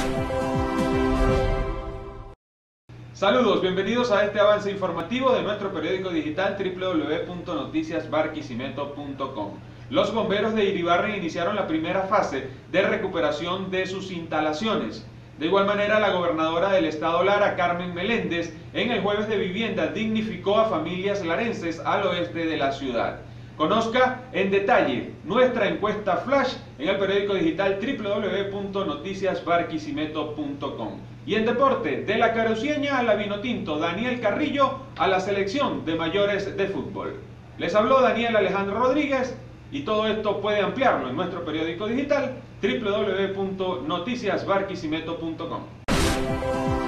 Saludos, bienvenidos a este avance informativo de nuestro periódico digital www.noticiasbarquisimeto.com. Los bomberos de Iribarren iniciaron la primera fase de recuperación de sus instalaciones. De igual manera, la gobernadora del estado Lara, Carmen Meléndez, en el jueves de vivienda dignificó a familias larenses al oeste de la ciudad. Conozca en detalle nuestra encuesta flash en el periódico digital www.noticiasbarquisimeto.com. Y en deporte, de la caruceña a la vinotinto, Daniel Carrillo a la selección de mayores de fútbol. Les habló Daniel Alejandro Rodríguez y todo esto puede ampliarlo en nuestro periódico digital www.noticiasbarquisimeto.com.